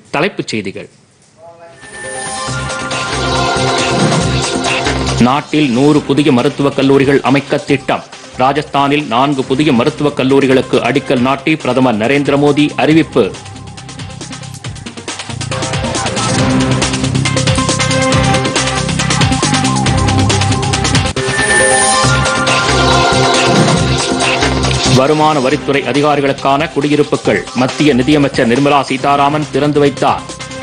தலைப்புச் செய்திகள். நாட்டில் 100 புதிய மருத்துவக் கல்லூரிகள் அமைக்க திட்டம். ராஜஸ்தானில் 4 புதிய மருத்துவக் கல்லூரிகளுக்கு அடிக்கல் நாட்டி பிரதமர் நரேந்திர மோடி அறிவிப்பு. வருமான வரித்துறை அதிகாரிகளுக்கான குடியிருப்புகள் மத்திய நிதியமைச்சர் நிர்மலா சீதாராமன் திறந்து வைத்தார்.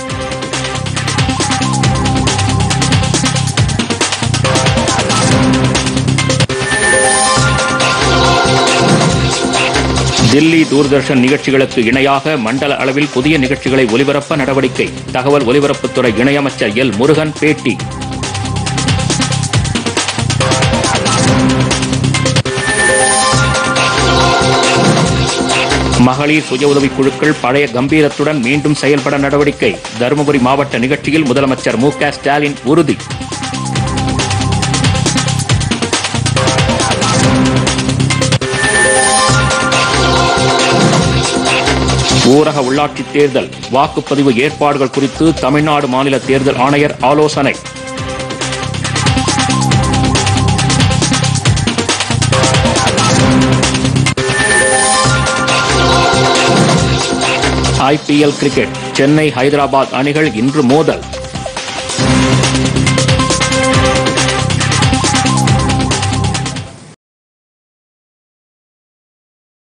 தில்லி தூர்தர்ஷன் நிகழ்ச்சிகளுக்கு இணையாக மண்டல அளவில் புதிய நிகழ்ச்சிகளை ஒலிபரப்ப நடவடிக்கை. தகவல் ஒலிபரப்புத்துறை இணையமைச்சர் எல் முருகன் பேட்டி. மகளிர் சுய உதவிக் குழுக்கள் பழைய கம்பீரத்துடன் மீண்டும் செயல்பட நடவடிக்கை. தருமபுரி மாவட்ட நிகழ்ச்சியில் முதலமைச்சர் மு.க. ஸ்டாலின் உறுதி. ஊரக உள்ளாட்சித் தேர்தல் வாக்குப்பதிவு ஏற்பாடுகள் குறித்து தமிழ்நாடு மாநில தேர்தல் ஆணையர் ஆலோசனை. IPL கிரிக்கெட் சென்னை ஹைதராபாத் அணிகள் இன்று மோதல்.